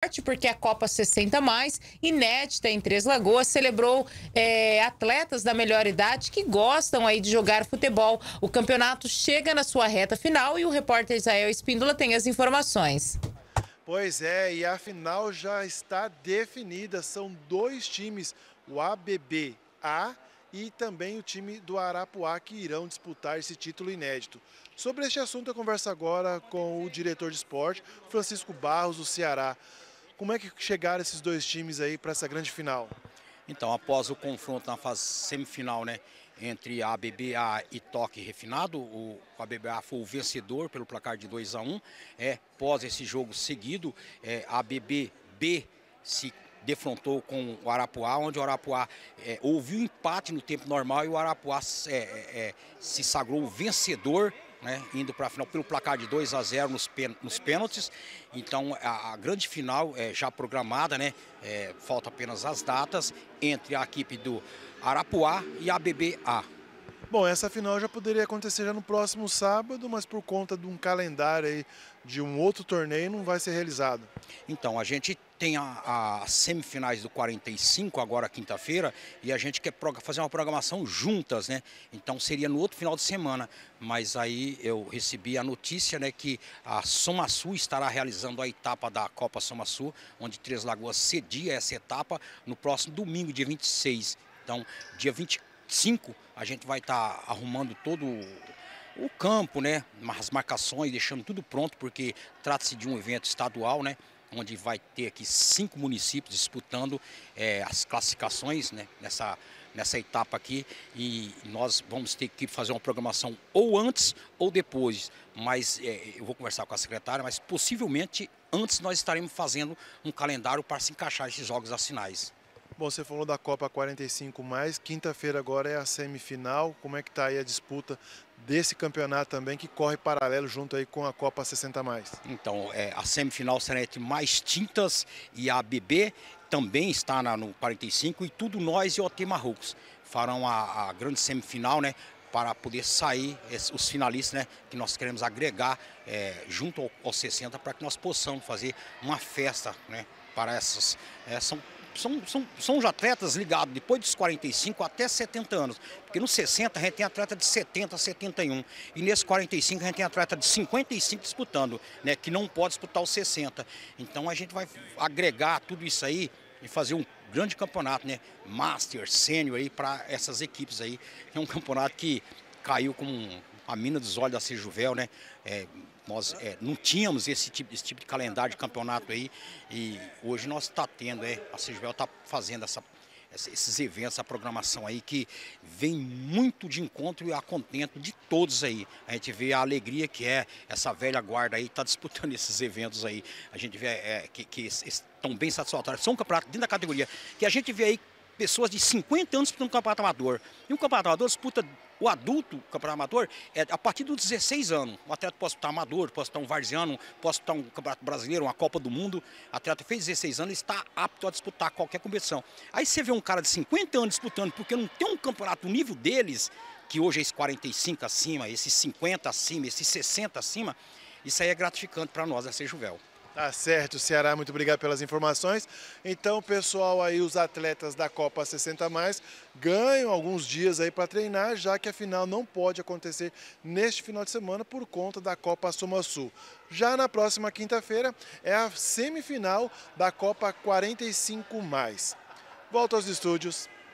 porque a Copa 60 mais, inédita em Três Lagoas, celebrou atletas da melhor idade que gostam aí de jogar futebol. O campeonato chega na sua reta final e o repórter Israel Espíndola tem as informações. Pois é, e a final já está definida. São dois times, o ABB-A e também o time do Arapuá, que irão disputar esse título inédito. Sobre este assunto, eu converso agora com o diretor de esporte, Francisco Barros, do Ceará. Como é que chegaram esses dois times aí para essa grande final? Então, após o confronto na fase semifinal, né, entre a ABB-A e Toque Refinado, o ABB-A foi o vencedor pelo placar de 2-1. Após esse jogo seguido, a ABB-B se defrontou com o Arapuá, onde o Arapuá houve um empate no tempo normal e o Arapuá se sagrou o vencedor, né, indo para a final pelo placar de 2-0 nos pênaltis. Então a grande final já programada, né, falta apenas as datas entre a equipe do Arapuá e a ABB-A. Bom, essa final já poderia acontecer já no próximo sábado, mas por conta de um calendário aí de um outro torneio não vai ser realizado. Então, a gente tem as semifinais do 45 agora quinta-feira e a gente quer fazer uma programação juntas, né? Então seria no outro final de semana, mas aí eu recebi a notícia, né, que a Somasul estará realizando a etapa da Copa Somasul, onde Três Lagoas cedia essa etapa no próximo domingo, dia 26. Então, dia 25 a gente vai estar arrumando todo o campo, né, as marcações, deixando tudo pronto, porque trata-se de um evento estadual, né, onde vai ter aqui 5 municípios disputando as classificações, né, nessa etapa aqui, e nós vamos ter que fazer uma programação ou antes ou depois, mas eu vou conversar com a secretária, mas possivelmente antes nós estaremos fazendo um calendário para se encaixar esses jogos das finais. Bom, você falou da Copa 45 mais, quinta-feira agora é a semifinal. Como é que está aí a disputa desse campeonato também, que corre paralelo junto aí com a Copa 60 mais? Então, a semifinal será entre Mais Tintas e a ABB, também está no 45, e Tudo Nós e o OT Marrocos farão a grande semifinal, né, para poder sair os finalistas, né, que nós queremos agregar junto aos 60, para que nós possamos fazer uma festa, né, para essas. São os atletas ligados depois dos 45 até 70 anos, porque nos 60 a gente tem atleta de 70 a 71 e nesse 45 a gente tem atleta de 55 disputando, né, que não pode disputar os 60. Então a gente vai agregar tudo isso aí e fazer um grande campeonato, né, Master, Sênior aí para essas equipes aí. É um campeonato que caiu como a mina dos olhos da Sejuvel, né? Nós não tínhamos esse tipo de calendário de campeonato aí, e hoje nós está tendo, a Sejuvel está fazendo esses eventos, essa programação aí que vem muito de encontro e a contento de todos aí. A gente vê a alegria que essa velha guarda aí está disputando esses eventos aí. A gente vê que estão bem satisfatórios. São um campeonato dentro da categoria que a gente vê aí pessoas de 50 anos disputando um campeonato amador. E um campeonato amador disputa o adulto, o campeonato amador, a partir dos 16 anos. Um atleta pode disputar amador, pode disputar um varziano, pode disputar um campeonato brasileiro, uma Copa do Mundo. O atleta fez 16 anos e está apto a disputar qualquer competição. Aí você vê um cara de 50 anos disputando, porque não tem um campeonato no nível deles, que hoje é esse 45 acima, esses 50 acima, esses 60 acima, isso aí é gratificante para nós, a Sejuvel. Tá certo, Ceará, muito obrigado pelas informações. Então, pessoal, aí os atletas da Copa 60 mais ganham alguns dias aí para treinar, já que a final não pode acontecer neste final de semana por conta da Copa Somasul. Já na próxima quinta-feira é a semifinal da Copa 45 mais. Volto aos estúdios.